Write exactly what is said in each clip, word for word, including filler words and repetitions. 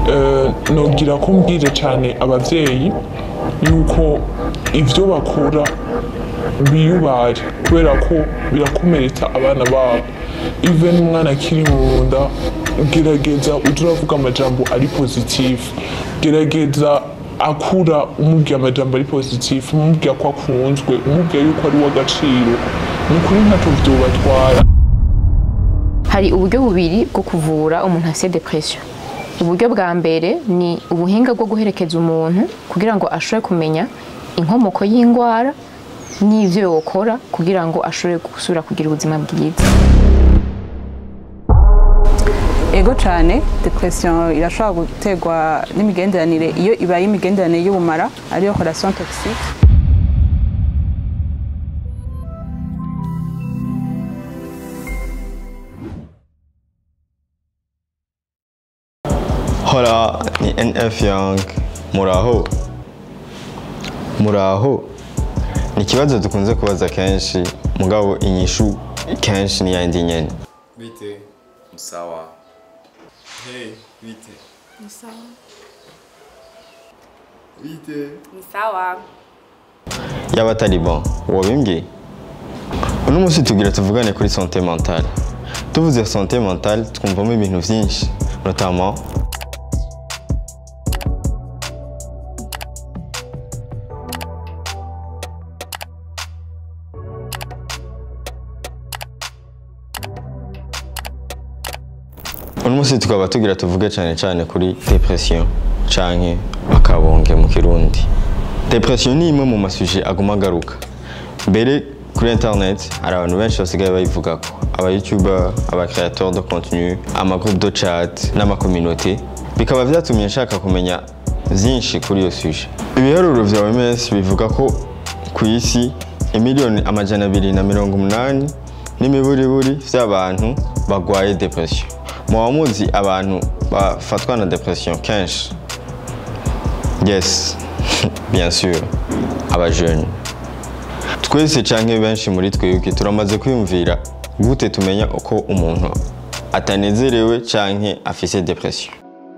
nogira ko mbwire cyane abavyeyi yuko ivyo bakora biyubare kubera ko birakomeretsa abana babo. Even umwana akiri mu nda, gerageza uravuga amajambo ari positive, gerageza akura umubwira amajambo ari positive, umubwira ko akunzwe, umubwira yuko ari uw'agaciro, nukuri ntacyo vyobatwara. Hari uburyo bubiri bwo kuvura umuntu afite depression. Uburyo bwa mbere ni ubuhinga bwo guherekeza umuntu kugira ngo ashobore kumenya inkomoko y'indwara n'ivyo yokora kugira ngo ashobore gusubira kugira ubuzima bwiza. Ego cyane, depression irashobora guterwa n'imigenderanire iyo ibaye imigenderanire y'ubumara ariyo relation toxique. Hola, ni N F Young. Muraho. Muraho. Ni kibazo dukunze kubaza kenshi, mugabo inyishu kenshi ni yandi nyene. Bite? Sawa. Hey, bite? Sawa. Bite? Sawa. Yaba atari bon, wobimbwiye? Uno munsi tugira tuvugane kuri santé mentale. Tuvuze santé mentale, twumvamo ibintu vyinshi, notamment uno munsi tukaba tugira tuvuge cyane cyane kuri depression canke akabonge mu Kirundi. Depression ni imwe mu masuje aguma garuka. Mbere kuri internet hari abantu benshi basigaye bayivugako, aba YouTuber, aba créateurs de contenu, ama groupe de chat n'ama communauté, bikaba vyatumye nshaka kumenya vyinshi kuri iyo suje. Ibiharuro vya O M S bivuga ko ku isi imiliyoni amajana abiri na mirongo umunani n'imiburiburi vy'abantu bagwaye depression. Muba muzi abantu bafatwa na depression kenshi? Yes, bien sûr, aba jeune. Twese canke benshi muri twebwe turamaze kwiyumvira gute tumenya uko umuntu atanezerewe canke afise depression.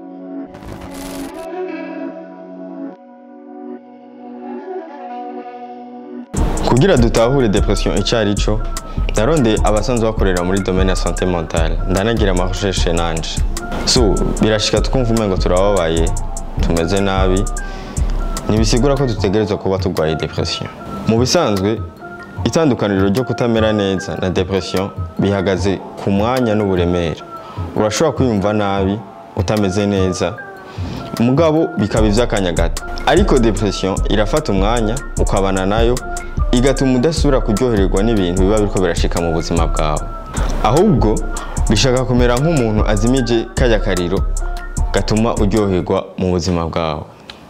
Kugira dutahure depression icari co, narondeye abasanzwe bakorera muri domaine ya santé mentale, ndanagira ama recherche nanje. So, birashika tukumva umengo turababaye, tumeze nabi, nibisigura ko dutegerezwa kuba turwaye depression. Mu bisanzwe, itandukaniro ryo kutamera neza na depression bihagaze ku mwanya n'uburemere. Urashobora kwiyumva nabi, utameze neza, mugabo bikaba ivy'akanya gato. Ariko depression irafata umwanya ukabana nayo, igatuma udasubira kuryohererwa n'ibintu biba biriko birashika mu buzima bwawe. Ahubwo bishaka kumera nk'umuntu azimije kajya kariro gatuma uryoherwa mu buzima bwawe.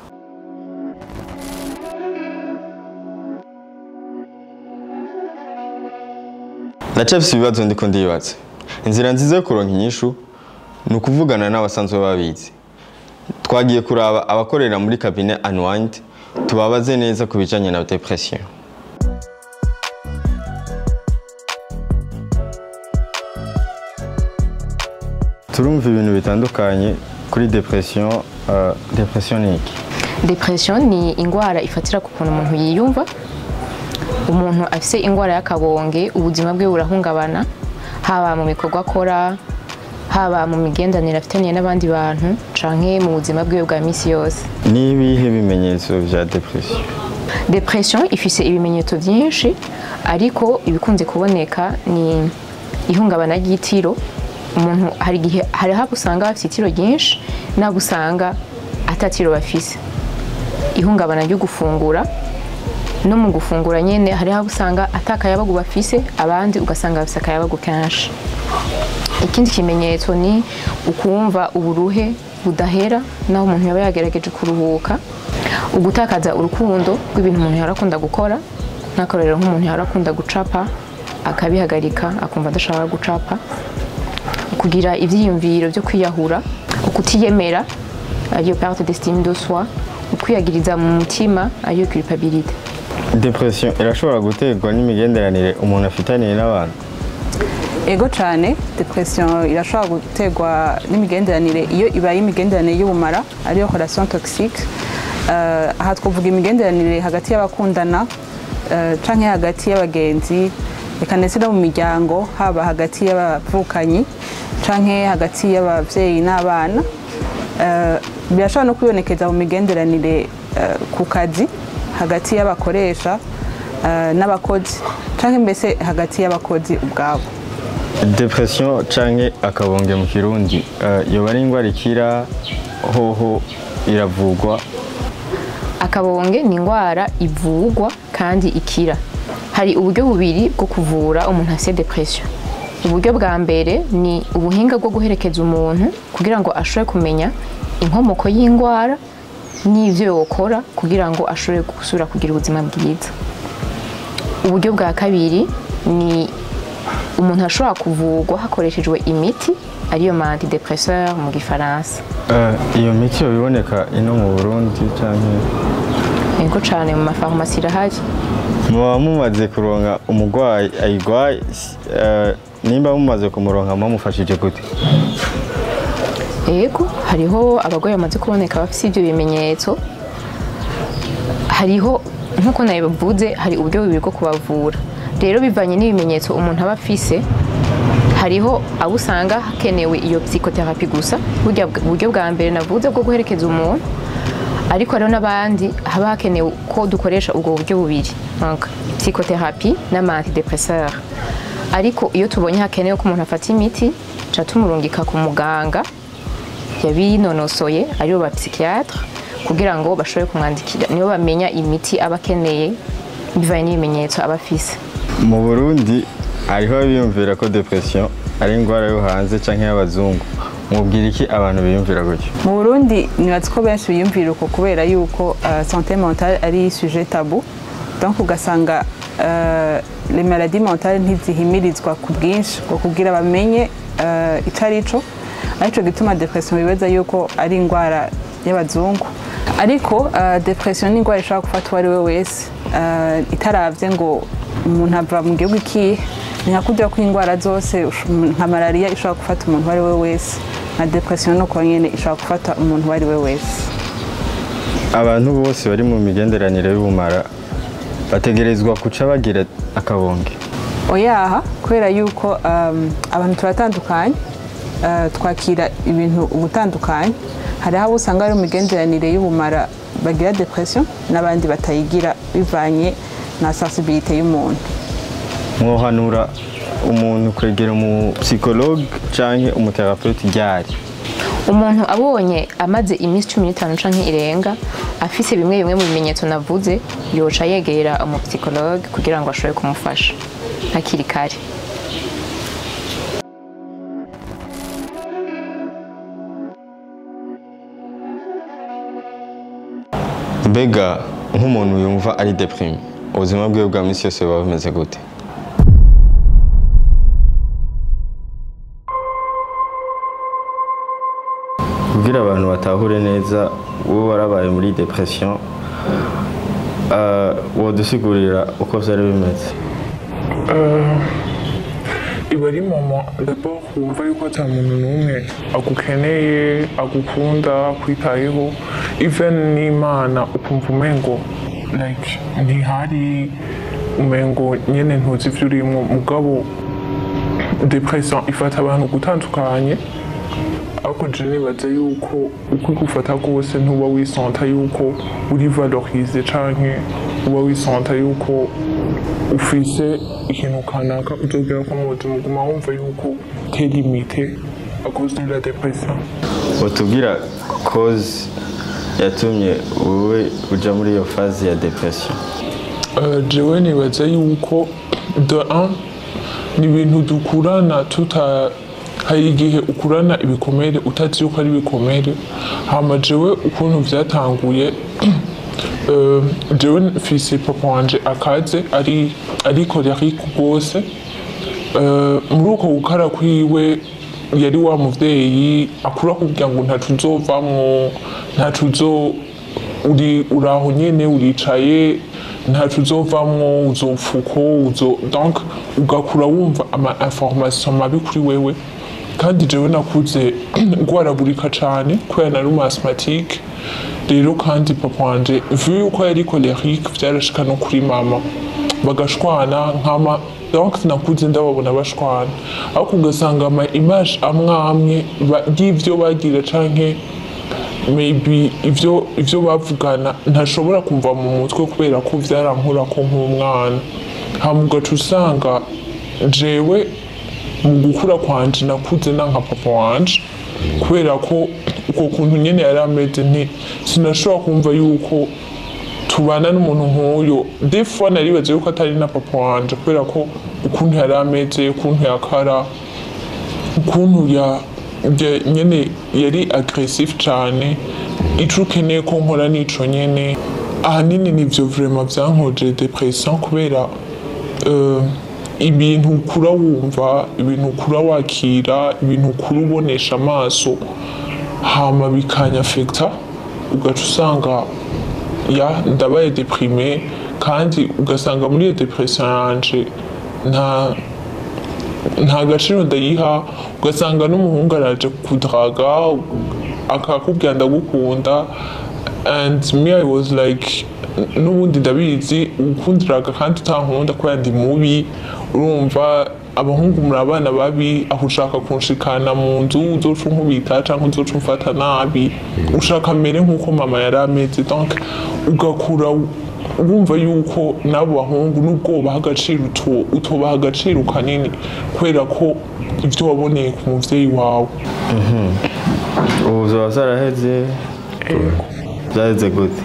Ndacafise ibibazo ndiko ndibaza. Inzira nziza yo kuronka inyishu ni ukuvugana n'abasanzwe babizi. Twagiye kuraba abakorera muri cabinet Unwind, tubabaze neza ku bijanye na depression. Turumva ibintu bitandukanye kuri depression. Uh, depression ni iki? Depression ni ingwara ifatira ku kuntu umuntu yiyumva. Umuntu afise ingwara y'akabonge, ubuzima bwe burahungabana, haba mu bikorwa akora, haba mu migendanire afitanye n'abandi bantu, canke mu buzima bwe bwa misi yose. Ni ibihe bimenyetso vya depression? Depression ifise ibimenyetso byinshi, ariko ibikunze kuboneka ni ihungabana ry'itiro. Umuntu hari gihe hari habo usanga bafite itiro ryinshi, nabo usanga atatiro bafise. Ihungabana ryo gufungura, no mu gufungura nyene hari habo usanga atakayabagu bafise, abandi ugasanga bafise akayabagu kenshi. Ikindi kimenyetso ni ukumva uburuhe budahera naho umuntu yaba yagerageje kuruhuka, ugutakaza urukundo rw'ibintu umuntu yarakunda gukora, n'akarorero nk'umuntu yarakunda gucapa akabihagarika akumva adashaka gucapa, kugira ivyiyumviro byo kwiyahura, ukutiyemera ariyo perte d'estime de soi, ukwiyagiriza mu mutima ariyo culpabilité. Depression irashobora guterwa n'imigenderanire umuntu afitaniye n'abantu? ego cyane depression irashobora guterwa n'imigenderanire iyo ibaye imigenderanire y'ubumara ariyo relation toxique. Uh, aha twavuga imigenderanire hagati y'abakundana uh, canke hagati y'abagenzi eka ndetse no mu miryango, haba hagati y'abavukanyi canke hagati y'abavyeyi n'abana. Uh, birashobora no kwibonekeza mu migenderanire uh, ku kazi hagati y'abakoresha uh, n'abakozi canke mbese hagati y'abakozi ubwabo. Depression canke akabonge mu Kirundi uh, yoba ari ingwara ikira hoho iravugwa? Akabonge ni ingwara ivugwa kandi ikira. Hari uburyo bubiri bwo kuvura umuntu afite depression. Uburyo bwa mbere ni ubuhinga bwo guherekeza umuntu kugira ngo ashobore kumenya inkomoko y'ingwara n'ivyo yokora kugira ngo ashobore gusubira kugira ubuzima bwiza. Uburyo bwa kabiri ni umuntu ashobora kuvurwa hakoreshejwe imiti ariyo ma antidepresseur mu gifaransa. Uh, iyo miti yoboneka ino mu Burundi canke? Ego cane mu mafarumasi irahari. Muba mumaze kuronka umugwayi ayigwaye uh, nimba mumaze kumuronka mumufashije gute? Ego hariho abagwayi bamaze kuboneka bafite ibyo bimenyetso. Hariho nkuko nabivuze hari uburyo bubiri bwo kubavura. Rero bivanye n'ibimenyetso umuntu aba afise, hariho abo usanga hakenewe iyo psychotherapy gusa, burya buryo bwa mbere navuze bwo guherekeza umuntu, ariko hariho n'abandi haba hakenewe ko dukoresha ubwo buryo bubiri, donc psychotherapy n'ama antidepresseur. Ariko iyo tubonye hakenewe ko umuntu afata imiti ca tumurungika ku muganga yabinonosoye ariyo ba psychiatre kugira ngo bashobore kumwandikira, niyo bamenya imiti aba akeneye bivanye n'ibimenyetso aba afise. Mu Burundi hariho abiyumvira ko depression ari ingwara yo hanze canke y'abazungu. Mubwira iki abantu biyumvira gutyo? Mu Burundi nibaza ko benshi biyumvira uko kubera yuko uh, santé mentale ari sujet tabou, donc ugasanga uh, les maladies mentales ntizihimirizwa ku bwinshi ngo kugira bamenye uh, icarico, arico gituma depression bibaza yuko ari ingwara y'abazungu. Ariko uh, depression ni ingwara ishobora gufata uwo ari we wese, uh, itaravye ngo umuntu ava mu gihugu ikihe. Ni nka kurya ko ingwara zose nka malaria ishobora gufata umuntu uwo ari we wese, na depression nuko nyene ishobora gufata umuntu uwo ari we wese. Abantu bose bari mu migenderanire y'ubumara bategerezwa kuca bagira akabonge? Oyaha, kubera yuko um, abantu turatandukanye, uh, twakira ibintu ubutandukanye. Hari aho usanga ari mu migenderanire y'ubumara bagira depression n'abandi batayigira bivanye na sensibilité y'umuntu. Mwohanura umuntu kwegera mu psychologue canke umuthérapeute ryari? Umuntu abonye amaze iminsi cumi n'itanu canke irenga afise bimwe bimwe mu bimenyetso navuze, yoca yegera umu psychologue kugira ngo ashobore kumufasha hakiri kare. Mbega nk'umuntu yumva ari deprime, ubuzima bwe bwa misi yose buba bumeze gute? Kugira abantu batahure neza wowe warabaye muri depression, uh, wodusigurira uko vyari bimeze? Iba ari mama d'abord wumva yuko ata muntu n'umwe agukeneye, agukunda, kwitayeho, even n'Imana ukumva umengo like ntihari, umengo nyene ntuzi ivyo urimwo. Mugabo depression ifata abantu gutandukanye, ariko je nibaza yuko uko igufata rwose ntuba wisanta yuko uri valorize canke uba wisanta yuko ufise ikintu kanaka uzogera ko mu buzima uguma wumva yuko t'es limité à cause de la dépression. Utubwira cause yatumye wowe uja muri iyo phase ya depression? Uh, jewe nibaza yuko de un ni ibintu dukurana tuta, hari igihe ukurana ibikomere utazi yuko ari ibikomere. Hama jewe ukuntu vyatanguye, uh, jewe mfise papa wanje akaze ari ari kolerique rwose. Uh, muri uko gukara kwiwe yari wa muvyeyi akura kugira ngo ntacu uzovamwo, ntacu uzo uri uraho nyene uricaye ntacu uzovamwo uzopfa uko uzo donc ugakura wumva ama information mabi kuri wewe kandi jewe nakuze ngwaragurika cane kubera nari umu asthmatique rero kandi papa wanje vu yuko yari colérique vyarashika no kuri mama bagashwana nkama donc nakuze ndababona bashwana ariko ugasanga ama image amwe amwe y'ivyo bagira canke maybe ivyo ivyo bavugana ntashobora kumva mu mutwe kubera ko vyarankura ko nk'umwana hama ugaca usanga jewe mu gukura kwanje nakuze nanka papa wanje kubera ko uko kuntu nyene yari ameze nti sinashobora kumva yuko tubana n'umuntu nk'uyo des fois naribaza yuko atari na papa wanje kubera ko ukuntu yari ameze ukuntu yakara ukuntu ya nyene yari aggressif cane ico ukeneye ko nkora nico nyene ahanini nivyo vraiment vyankoje depression kubera uh, ibintu ukura wumva ibintu ukura wakira ibintu ukura ubonesha amaso hama bikanyafekta ugaca usanga ya ndabaye deprime kandi ugasanga muri iyo depression yanje nta nta gaciro ndayiha ugasanga n'umuhungu araje kudraga akakubwira ndagukunda and me I was like n'ubundi ndabizi ukundiraga kandi utankunda kubera ndi mubi urumva abahungu muri abana babi aho ushaka kunshikana mu nzu uzoca unkubita canke uzoca umfata nabi ushaka mere nk'uko mama yari ameze donc ugakura wumva yuko n'abo bahungu n'ubwo ubaha agaciro utobaha agaciro kanini kubera ko ivyo waboneye ku muvyeyi wawe. Ubu zoba zaraheze zaheze gute?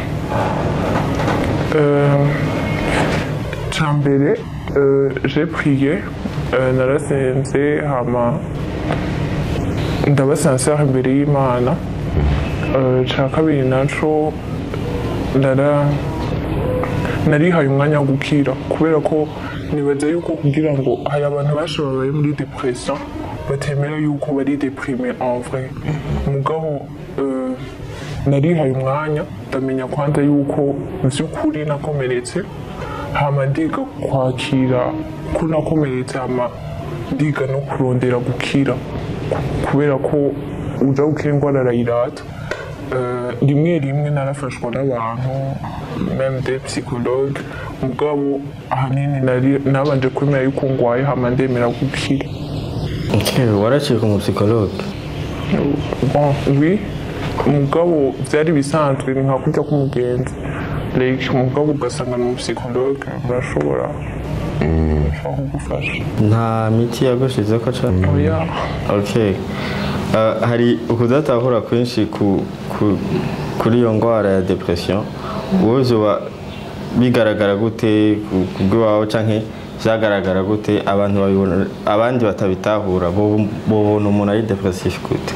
Cambere j'ai prié narasenze hama ndaba sincere imbere y'Imana. Ca kabiri naco ndara narihaye umwanya wo gukira kubera ko nibaza yuko kugira ngo hari abantu benshi babaye muri depression batemera yuko bari deprime en vrai mugabo narihaye umwanya ndamenya kwanza yuko vy'ukuri nakomeretse hama ndiga kwakira ko nakomeretse hama ndiga no kurondera gukira kubera ko uja gukira ingwara arayirata. Rimwe rimwe narafashwa n'abantu même des psychologues mugabo ahanini nabanje kwemera yuko ngwaye hama ndemera gukira. Okay, waraciye ku mu psychologue? Bon, oui, mugabo vyari bisanzwe ni nka kurya k'umugenzi like mugabo ugasanga mu psychologue murashobora kugufasha. Nta miti yagushizeko cane? Oya. Okay. Uh, hari ukudatahura kwinshi ku, ku, kuri iyo ngwara ya depression wowe zoba bigaragara gute kubwiwawe canke vyagaragara gute abantu babibona abandi batabitahura bobona umuntu ari depressif gute?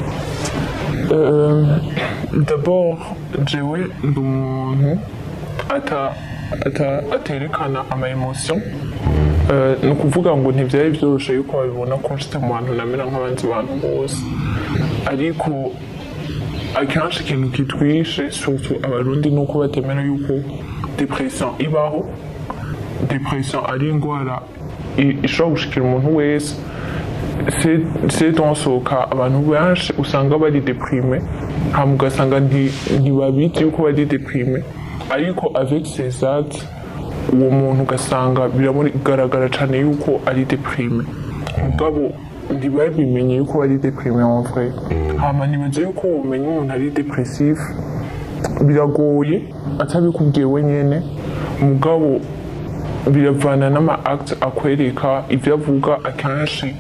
Euh, d'abord jewe ndi umuntu ata ata aterekana ama emotion. Ni ukuvuga ngo ntibyari byoroshye yuko babibona ko nshite mu bantu namera nk'abandi bantu bose ariko akenshi ikintu kitwishe surtout abarundi ni uko batemera yuko depression ibaho. Depression ari ingwara ishobora gushikira umuntu wese. C'est dans ce cas abantu benshi usanga bari deprime hama ugasanga ntibabizi yuko bari deprime ariko avec ces actes uwo muntu ugasanga biragaragara cyane yuko ari deprime mugabo ntibabimenye yuko ari deprime en vrai. Hama nibaza yuko umenya umuntu ari depressif biragoye atabikubwiye wenyene mugabo biravana n'ama acte akwereka ivyo avuga akenshi.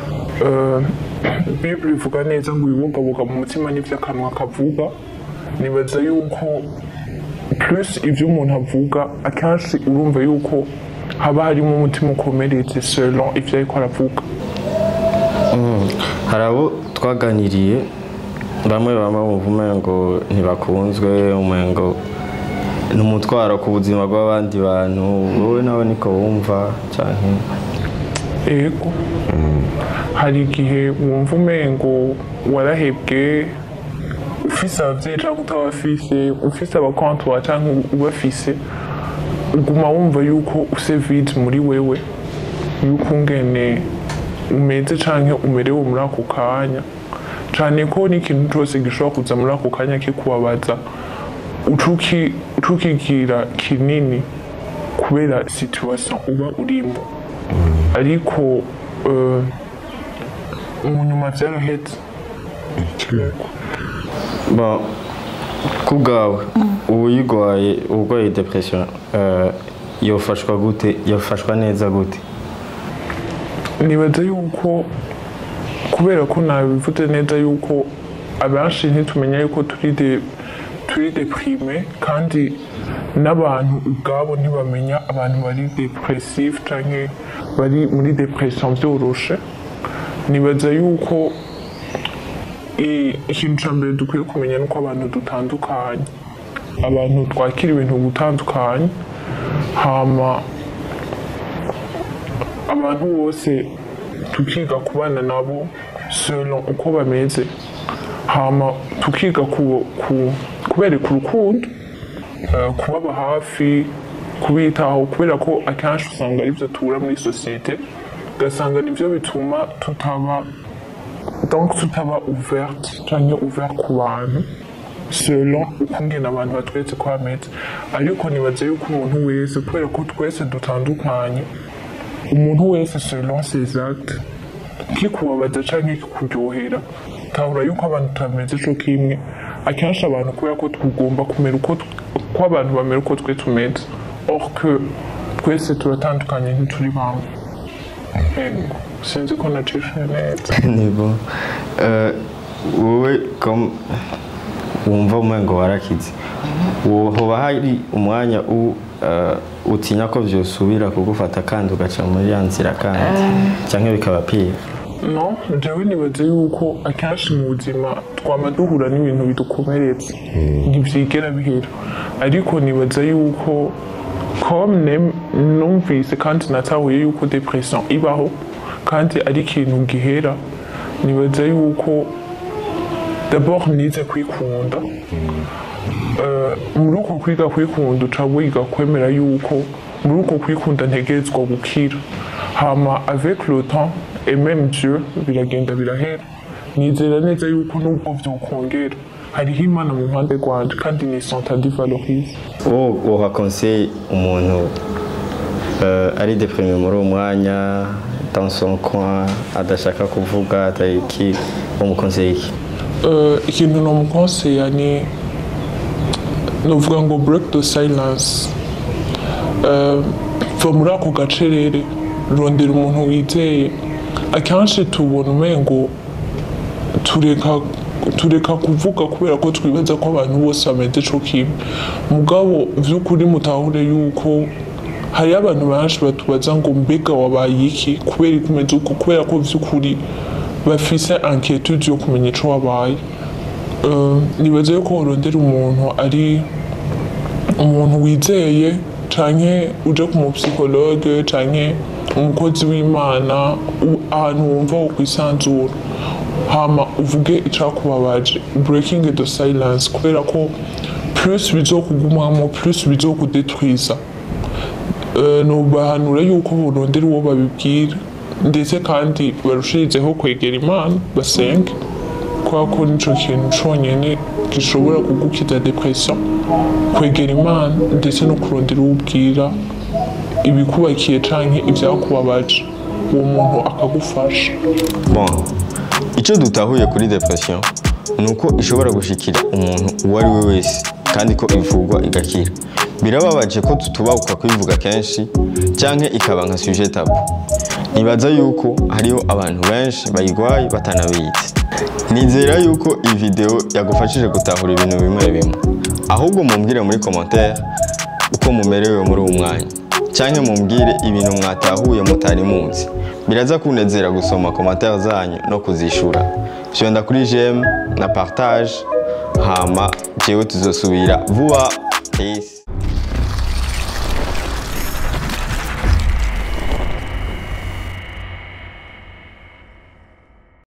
Bible ivuga neza ngo ibibugabuga mu mutima n'ivyo akanwa kavuga. Nibaza yuko plus ivyo umuntu avuga akenshi urumva yuko haba harimo umutima ukomeretse selon ivyo ariko aravuga. Hari abo twaganiriye bamwe bamwe bumva umengo ntibakunzwe umengo n'umutwaro ku buzima bw'abandi bantu wowe nawe niko wumva canke? Ego hari igihe wumva umengo warahebwe ufise abavyeyi canke utabafise ufise abakontora canke ubafise uguma wumva yuko use vide muri wewe yuko ungene umeze canke umerewe muri ako kanya cane ko n'ikintu cose gishobora kuza muri ako kanya kikubabaza ucukigira kinini kubera situation uba urimo ariko mu nyuma vyarahetse bon ku bwawe ubu yigwaye urwaye depression yofashwa gute yofashwa neza gute nibaza yuko kubera ko nabivuze neza yuko abenshi ntitumenya yuko turi de turi deprime kandi n'abantu ubwabo ntibamenya abantu bari depressive canke bari muri depression vyoroshe nibaza yuko ikintu ca mbere dukwiye kumenya nuko abantu dutandukanye abantu twakira ibintu gutandukanye hama abantu bose tukiga kubana nabo selon uko bameze hama tukiga ku, ku, kubereka urukundo uh, kubaba hafi kubitaho kubera ko akenshi usanga arivyo tubura muri sosiyete ugasanga nivyo bituma tutaba donc tutaba ouverte canke ouvert ku bantu selon ukungena abantu batweretse ko bameze ariko nibaza yuko umuntu wese kubera ko twese dutandukanye umuntu wese selon ses actes kikubabaza canke kikuryohera tahura yuko abantu tutameze co kimwe akenshi abantu kubera ko tugomba kumera uko ko abantu bamera uko twe tumeze or que twese turatandukanye ntituri bamwe sinzi ko nacishe neza ni bon wowe comme wumva umengo warakize hoba hari umwanya utinya ko vyosubira kugufata kandi ugaca muri ya nzira kandi canke bikaba pire no jewe nibaze yuko akenshi mu buzima twama duhura n'ibintu bidukomeretse ntivyigera bihera ariko nibaza yuko comme numvise kandi natahuye yuko depression ibaho kandi ari ikintu gihera nibaza yuko d'abord nize kwikunda muri uko kwiga kwikunda uca wiga kwemera yuko muri uko kwikunda ntegerezwa gukira hama avec le temps et même Dieu biragenda birahera nizera neza yuko nubwo vyokongera hariho imana mu mpande rwanje kandi ni santa divalorize wowe woha conseil umuntu ari deprimé muri uwo mwanya dans son coin adashaka kuvuga atayiki umukonseil iki ikintu nomukonseya ni novuga ngo break the silence va muri ako gacerere rondera umuntu wizeye akenshi tubona umengo tureka tureka kuvuga kubera ko twibaza ko abantu bose bameze co kimwe mugabo vy'ukuri mutahure yuko hari abantu benshi batubaza ngo mbega wabaye iki kubera ikumeze uko kubera ko vy'ukuri bafise inquiétude yo kumenya ico wabaye nibaza yuko urondera umuntu ari umuntu wizeye canke uje ku mupsikologe canke umukozi w'imana ahantu wumva ukwisanzura hama uvuge icakubabaje breaking the silence kubera ko plus bizokugumamo plus bizokudetwiza nubahanura yuko burondera uwo babibwira ndetse kandi barushirizeho kwegera imana basenge kubera ko nico kintu conyene gishobora kugukiza depression kwegera imana ndetse no kurondera uwubwira ibikubakiye canke ivyakubabaje uwo muntu akagufasha bon icyo dutahuye kuri depression nuko ishobora gushikira umuntu uwo ari we wese kandi ko ivugwa igakira birababaje ko tutubabuka kwivuga kenshi canke ikaba nka sujet tabou nibaza yuko hariho abantu benshi bayigwaye batanabizi nizera yuko iyi video yagufashije gutahura ibintu bimwe bimwe ahubwo mumbwire muri commentaire uko mumerewe muri uwo mwanya canke mumbwire ibintu mwatahuye mutari muzi biraza kunezera gusoma commentaire zanyu no kuzishura vyonda kuri j'aime na partage hama jewe tuzosubira vuba peace.